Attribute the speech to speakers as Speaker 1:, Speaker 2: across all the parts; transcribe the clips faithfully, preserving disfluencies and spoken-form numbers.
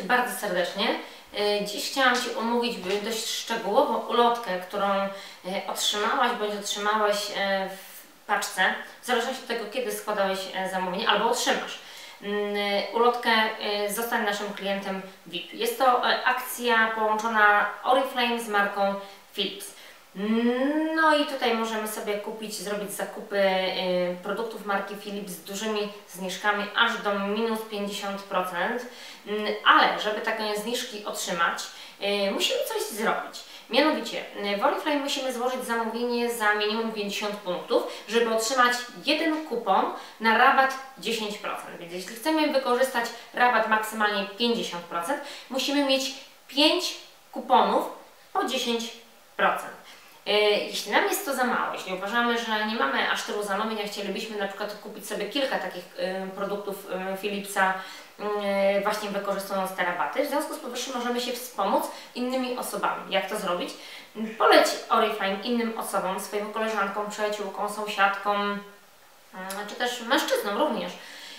Speaker 1: bardzo serdecznie. Dziś chciałam Ci omówić dość szczegółową ulotkę, którą otrzymałaś bądź otrzymałeś w paczce, w zależności od tego, kiedy składałeś zamówienie albo otrzymasz. Ulotkę Zostań naszym klientem V I P. Jest to akcja połączona Oriflame z marką Philips. No i tutaj możemy sobie kupić, zrobić zakupy produktów marki Philips z dużymi zniżkami aż do minus pięćdziesiąt procent, ale żeby takie zniżki otrzymać, musimy coś zrobić. Mianowicie w Oriflame musimy złożyć zamówienie za minimum pięćdziesiąt punktów, żeby otrzymać jeden kupon na rabat dziesięć procent. Więc jeśli chcemy wykorzystać rabat maksymalnie pięćdziesiąt procent, musimy mieć pięć kuponów po dziesięć procent. Jeśli nam jest to za mało, jeśli uważamy, że nie mamy aż tylu zamówień, a chcielibyśmy na przykład kupić sobie kilka takich produktów Philipsa, właśnie wykorzystując te rabaty, w związku z powyższym możemy się wspomóc innymi osobami. Jak to zrobić? Poleć Oriflame innym osobom, swoim koleżankom, przyjaciółkom, sąsiadkom, czy też mężczyznom również.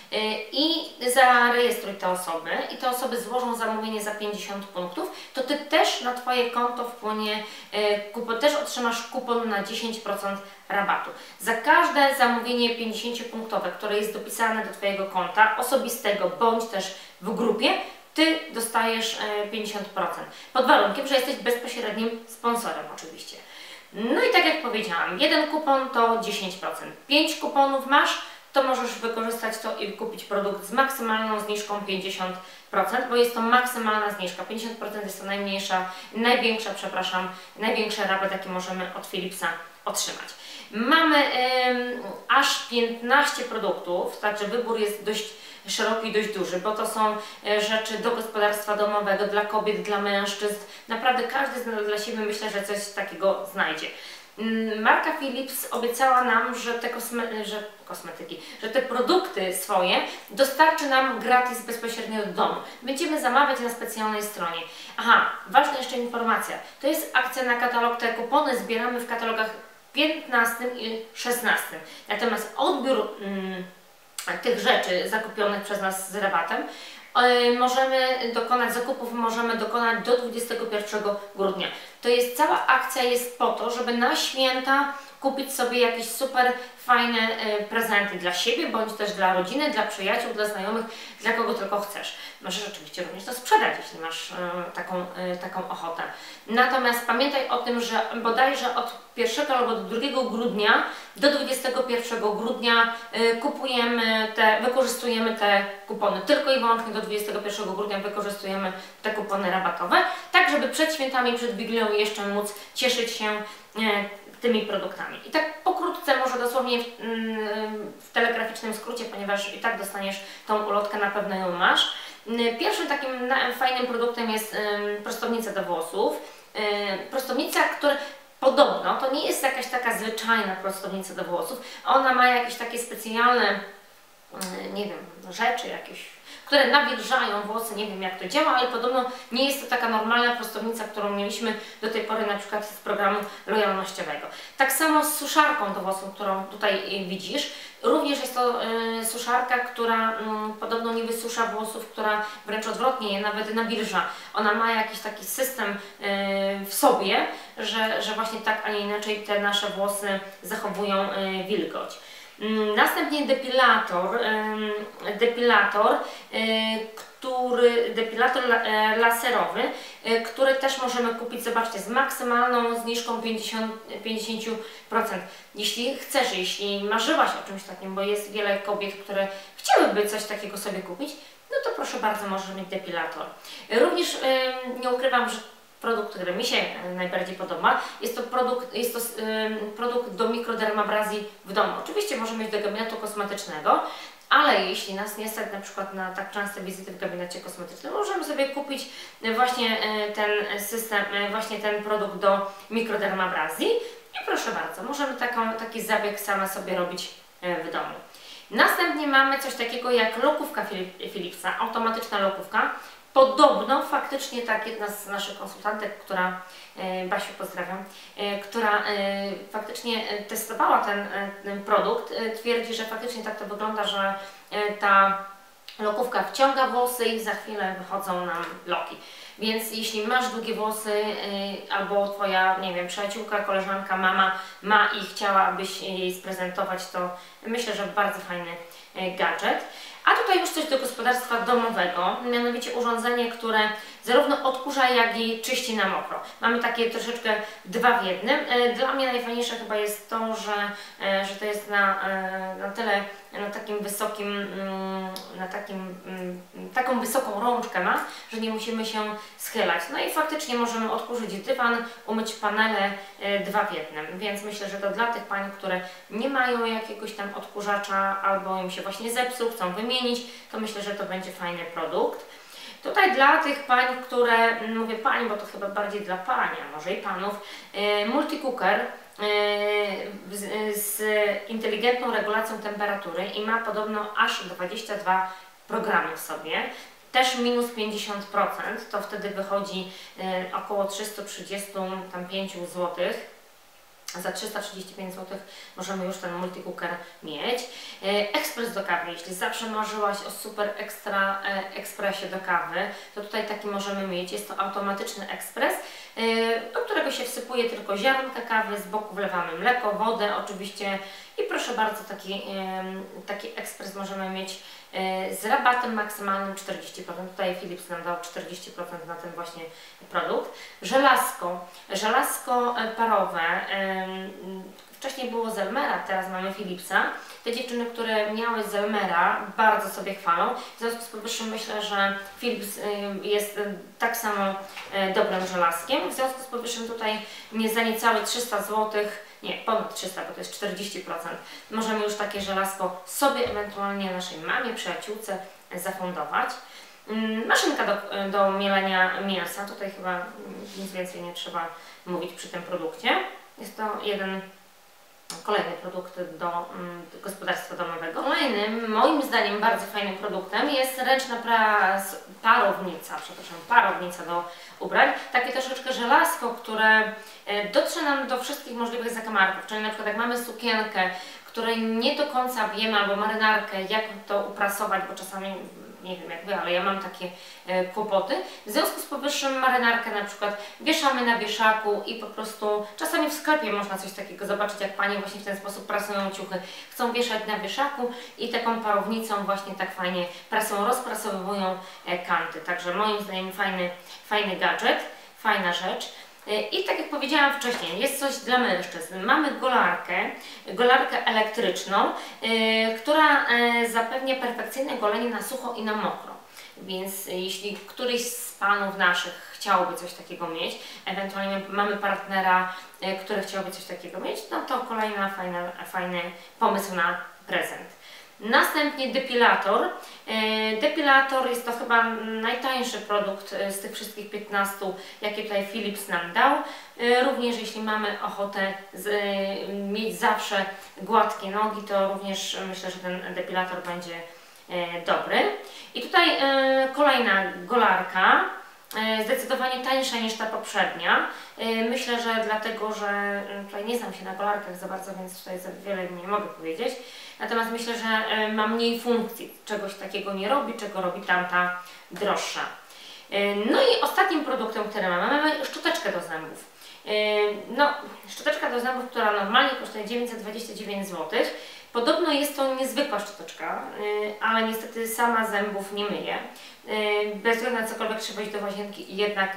Speaker 1: I zarejestruj te osoby i te osoby złożą zamówienie za pięćdziesiąt punktów, to Ty też na Twoje konto wpłynie kupon, też otrzymasz kupon na dziesięć procent rabatu. Za każde zamówienie pięćdziesięciopunktowe, które jest dopisane do Twojego konta osobistego bądź też w grupie, Ty dostajesz pięćdziesiąt procent. Pod warunkiem, że jesteś bezpośrednim sponsorem oczywiście. No i tak jak powiedziałam, jeden kupon to dziesięć procent. pięć kuponów masz, to możesz wykorzystać to i kupić produkt z maksymalną zniżką pięćdziesiąt procent, bo jest to maksymalna zniżka. pięćdziesiąt procent jest to najmniejsza, największa, przepraszam, największy rabat, jaki możemy od Philipsa otrzymać. Mamy ym, aż piętnaście produktów, także wybór jest dość szeroki i dość duży, bo to są rzeczy do gospodarstwa domowego, dla kobiet, dla mężczyzn. Naprawdę każdy dla siebie, myślę, że coś takiego znajdzie. Marka Philips obiecała nam, że te kosme że kosmetyki, że te produkty swoje dostarczy nam gratis bezpośrednio do domu. Będziemy zamawiać na specjalnej stronie. Aha, ważna jeszcze informacja. To jest akcja na katalog. Te kupony zbieramy w katalogach piętnastym i szesnastym. Natomiast odbiór mm, tych rzeczy zakupionych przez nas z rabatem możemy dokonać zakupów, możemy dokonać do dwudziestego pierwszego grudnia. To jest cała akcja jest po to, żeby na święta kupić sobie jakieś super fajne prezenty dla siebie, bądź też dla rodziny, dla przyjaciół, dla znajomych, dla kogo tylko chcesz. Możesz oczywiście również to sprzedać, jeśli masz taką, taką ochotę. Natomiast pamiętaj o tym, że bodajże od pierwszego albo do drugiego grudnia do dwudziestego pierwszego grudnia kupujemy te, wykorzystujemy te kupony. Tylko i wyłącznie do dwudziestego pierwszego grudnia wykorzystujemy te kupony rabatowe, tak żeby przed świętami, przed Wigilią jeszcze móc cieszyć się tymi produktami. I tak pokrótce, może dosłownie w, w telegraficznym skrócie, ponieważ i tak dostaniesz tą ulotkę, na pewno ją masz. Pierwszym takim fajnym produktem jest prostownica do włosów. Prostownica, która podobno to nie jest jakaś taka zwyczajna prostownica do włosów. Ona ma jakieś takie specjalne, nie wiem, rzeczy jakieś, które nawilżają włosy, nie wiem jak to działa, ale podobno nie jest to taka normalna prostownica, którą mieliśmy do tej pory na przykład z programu lojalnościowego. Tak samo z suszarką do włosów, którą tutaj widzisz. Również jest to y, suszarka, która y, podobno nie wysusza włosów, która wręcz odwrotnie je nawet nawilża. Ona ma jakiś taki system y, w sobie, że, że właśnie tak, a nie inaczej te nasze włosy zachowują y, wilgoć. Następnie depilator, depilator, który, depilator laserowy, który też możemy kupić, zobaczcie, z maksymalną zniżką pięćdziesiąt procent. Jeśli chcesz, jeśli marzyłaś o czymś takim, bo jest wiele kobiet, które chciałyby coś takiego sobie kupić, no to proszę bardzo, możesz mieć depilator. Również nie ukrywam, że produkt, który mi się najbardziej podoba, jest to produkt, jest to, y, produkt do mikrodermabrazji w domu. Oczywiście możemy mieć do gabinetu kosmetycznego, ale jeśli nas nie stać na przykład na tak częste wizyty w gabinecie kosmetycznym, możemy sobie kupić właśnie ten system, właśnie ten produkt do mikrodermabrazji i proszę bardzo, możemy taką, taki zabieg same sobie robić w domu. Następnie mamy coś takiego jak lokówka Philipsa, automatyczna lokówka. Podobno, faktycznie tak, jedna z naszych konsultantek, która, Basiu pozdrawiam, która faktycznie testowała ten, ten produkt, twierdzi, że faktycznie tak to wygląda, że ta Lokówka wciąga włosy i za chwilę wychodzą nam loki. Więc jeśli masz długie włosy yy, albo Twoja, nie wiem, przyjaciółka, koleżanka, mama ma i chciałabyś jej sprezentować, to myślę, że bardzo fajny yy, gadżet. A tutaj już coś do gospodarstwa domowego, mianowicie urządzenie, które zarówno odkurza, jak i czyści na mokro. Mamy takie troszeczkę dwa w jednym. Dla mnie najfajniejsze chyba jest to, że, że to jest na, na tyle, na takim wysokim, na takim, taką wysoką rączkę ma, że nie musimy się schylać. No i faktycznie możemy odkurzyć dywan, umyć panele dwa w jednym. Więc myślę, że to dla tych pań, które nie mają jakiegoś tam odkurzacza albo im się właśnie zepsuł, chcą wymienić, to myślę, że to będzie fajny produkt. Tutaj dla tych pań, które, mówię pań, bo to chyba bardziej dla pań, a może i panów, yy, multicooker yy, z, z inteligentną regulacją temperatury i ma podobno aż dwadzieścia dwa programy w sobie. Też minus pięćdziesiąt procent, to wtedy wychodzi yy, około trzysta trzydzieści pięć złotych. Za trzysta trzydzieści pięć złotych możemy już ten multicooker mieć. Ekspres do kawy, jeśli zawsze marzyłaś o super ekstra ekspresie do kawy, to tutaj taki możemy mieć. Jest to automatyczny ekspres, do którego się wsypuje tylko ziarnka kawy, z boku wlewamy mleko, wodę oczywiście i proszę bardzo, taki, taki ekspres możemy mieć z rabatem maksymalnym czterdzieści procent. Tutaj Philips nam dał czterdzieści procent na ten właśnie produkt. Żelazko, żelazko parowe. Wcześniej było Zelmera, teraz mamy Philipsa. Te dziewczyny, które miały Zelmera, bardzo sobie chwalą. W związku z powyższym myślę, że Philips jest tak samo dobrym żelazkiem. W związku z powyższym tutaj nie za niecałe trzysta złotych, nie, ponad trzysta, bo to jest czterdzieści procent. Możemy już takie żelazko sobie, ewentualnie naszej mamie, przyjaciółce zafundować. Maszynka do, do mielenia mięsa. Tutaj chyba nic więcej nie trzeba mówić przy tym produkcie. Jest to jeden Kolejny produkt do, do gospodarstwa domowego. Kolejnym, moim zdaniem, bardzo fajnym produktem jest ręczna pras, parownica, przepraszam, parownica do ubrań. Takie troszeczkę żelazko, które dotrze nam do wszystkich możliwych zakamarków. Czyli na przykład jak mamy sukienkę, której nie do końca wiemy, albo marynarkę, jak to uprasować, bo czasami nie wiem jak Wy, ale ja mam takie e, kłopoty. W związku z powyższym marynarkę na przykład wieszamy na wieszaku i po prostu czasami w sklepie można coś takiego zobaczyć, jak Panie właśnie w ten sposób prasują ciuchy. Chcą wieszać na wieszaku i taką parownicą właśnie tak fajnie prasą rozprasowują e, kanty. Także moim zdaniem fajny, fajny gadżet, fajna rzecz. I tak jak powiedziałam wcześniej, jest coś dla mężczyzn. Mamy golarkę, golarkę elektryczną, yy, która yy, zapewnia perfekcyjne golenie na sucho i na mokro. Więc jeśli któryś z panów naszych chciałby coś takiego mieć, ewentualnie mamy partnera, yy, który chciałby coś takiego mieć, no to kolejna fajna, fajny pomysł na prezent. Następnie depilator. Depilator jest to chyba najtańszy produkt z tych wszystkich piętnastu, jakie tutaj Philips nam dał. Również jeśli mamy ochotę z, mieć zawsze gładkie nogi, to również myślę, że ten depilator będzie dobry. I tutaj kolejna golarka. Zdecydowanie tańsza niż ta poprzednia. Myślę, że dlatego, że tutaj nie znam się na golarkach za bardzo, więc tutaj za wiele nie mogę powiedzieć. Natomiast myślę, że ma mniej funkcji, czegoś takiego nie robi, czego robi tamta droższa. No i ostatnim produktem, który mamy, mamy szczoteczkę do zębów. No, szczoteczka do zębów, która normalnie kosztuje dziewięćset dwadzieścia dziewięć złotych. Podobno jest to niezwykła szczoteczka, ale niestety sama zębów nie myje. Bez względu na cokolwiek trzeba iść do łazienki i jednak,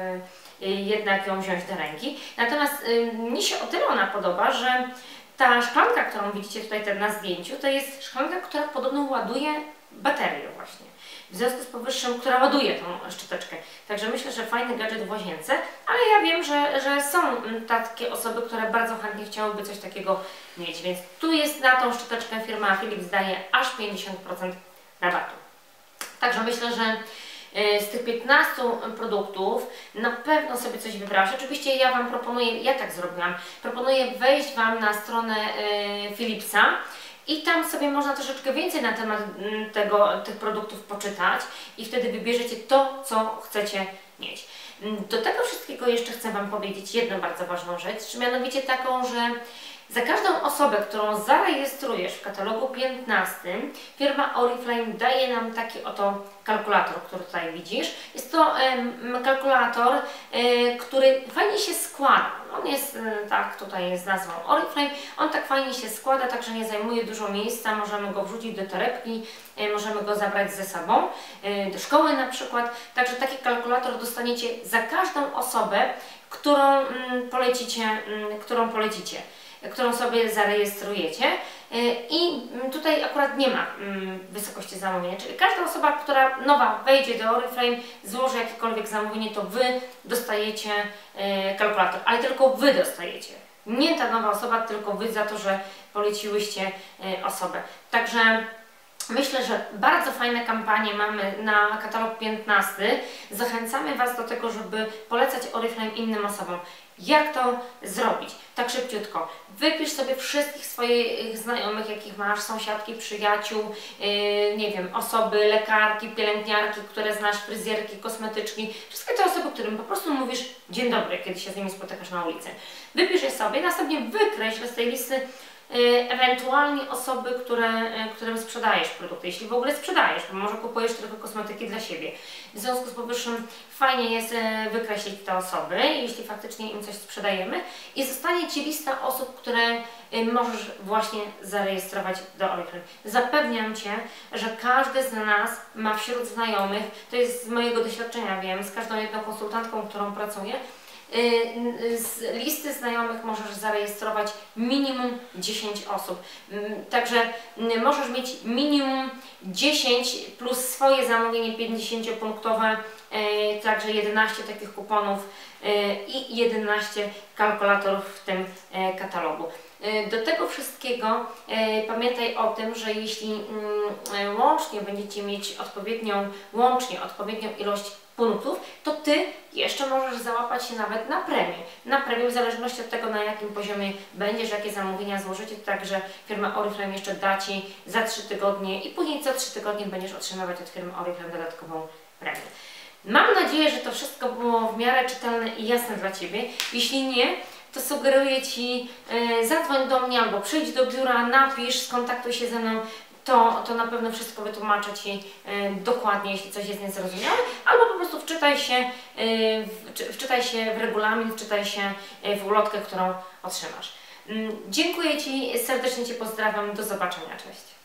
Speaker 1: jednak ją wziąć do ręki. Natomiast mnie się o tyle ona podoba, że ta szklanka, którą widzicie tutaj na zdjęciu, to jest szklanka, która podobno ładuje baterię właśnie. W związku z powyższym, która ładuje tą szczoteczkę. Także myślę, że fajny gadżet w łazience, ale ja wiem, że, że są takie osoby, które bardzo chętnie chciałyby coś takiego mieć, więc tu jest na tą szczoteczkę firma Philips daje aż pięćdziesiąt procent rabatu. Także myślę, że z tych piętnastu produktów na pewno sobie coś wybrałaś. Oczywiście ja Wam proponuję, ja tak zrobiłam, proponuję wejść Wam na stronę Philipsa i tam sobie można troszeczkę więcej na temat tego, tych produktów poczytać i wtedy wybierzecie to, co chcecie mieć. Do tego wszystkiego jeszcze chcę Wam powiedzieć jedną bardzo ważną rzecz, mianowicie taką, że Za każdą osobę, którą zarejestrujesz w katalogu piętnastym, firma Oriflame daje nam taki oto kalkulator, który tutaj widzisz. Jest to e, kalkulator, e, który fajnie się składa. On jest, e, tak, tutaj jest nazwą Oriflame. On tak fajnie się składa, także nie zajmuje dużo miejsca. Możemy go wrzucić do torebki, e, możemy go zabrać ze sobą, e, do szkoły na przykład. Także taki kalkulator dostaniecie za każdą osobę, którą mm, polecicie, mm, którą polecicie. którą sobie zarejestrujecie i tutaj akurat nie ma wysokości zamówienia, czyli każda osoba, która nowa wejdzie do Oriflame, złoży jakiekolwiek zamówienie, to Wy dostajecie kalkulator, ale tylko Wy dostajecie. Nie ta nowa osoba, tylko Wy za to, że poleciłyście osobę. Także myślę, że bardzo fajne kampanie mamy na katalog piętnasty. Zachęcamy Was do tego, żeby polecać Oriflame innym osobom. Jak to zrobić? Tak szybciutko. Wypisz sobie wszystkich swoich znajomych, jakich masz, sąsiadki, przyjaciół, yy, nie wiem, osoby, lekarki, pielęgniarki, które znasz, fryzjerki, kosmetyczki. Wszystkie te osoby, którym po prostu mówisz dzień dobry, kiedy się z nimi spotykasz na ulicy. Wypisz je sobie, następnie wykreśl z tej listy ewentualnie osoby, które, którym sprzedajesz produkty, jeśli w ogóle sprzedajesz, bo może kupujesz tylko kosmetyki dla siebie. W związku z powyższym fajnie jest wykreślić te osoby, jeśli faktycznie im coś sprzedajemy, i zostanie Ci lista osób, które możesz właśnie zarejestrować do Oriflame. Zapewniam Cię, że każdy z nas ma wśród znajomych, to jest z mojego doświadczenia, wiem, z każdą jedną konsultantką, którą pracuję, z listy znajomych możesz zarejestrować minimum dziesięć osób. Także możesz mieć minimum dziesięć plus swoje zamówienie pięćdziesięciopunktowe, także jedenaście takich kuponów i jedenaście kalkulatorów w tym katalogu. Do tego wszystkiego pamiętaj o tym, że jeśli łącznie będziecie mieć odpowiednią, łącznie odpowiednią ilość punktów, to Ty jeszcze możesz załapać się nawet na premię. Na premię, w zależności od tego, na jakim poziomie będziesz, jakie zamówienia złożycie, także firma Oriflame jeszcze da Ci za trzy tygodnie i później co trzy tygodnie będziesz otrzymywać od firmy Oriflame dodatkową premię. Mam nadzieję, że to wszystko było w miarę czytelne i jasne dla Ciebie. Jeśli nie, to sugeruję Ci, yy, zadzwoń do mnie albo przyjdź do biura, napisz, skontaktuj się ze mną. To, to na pewno wszystko wytłumaczę Ci y, dokładnie, jeśli coś jest niezrozumiałe, albo po prostu wczytaj się, y, w, wczytaj się w regulamin, wczytaj się w ulotkę, którą otrzymasz. Y, dziękuję Ci, serdecznie Cię pozdrawiam, do zobaczenia, cześć.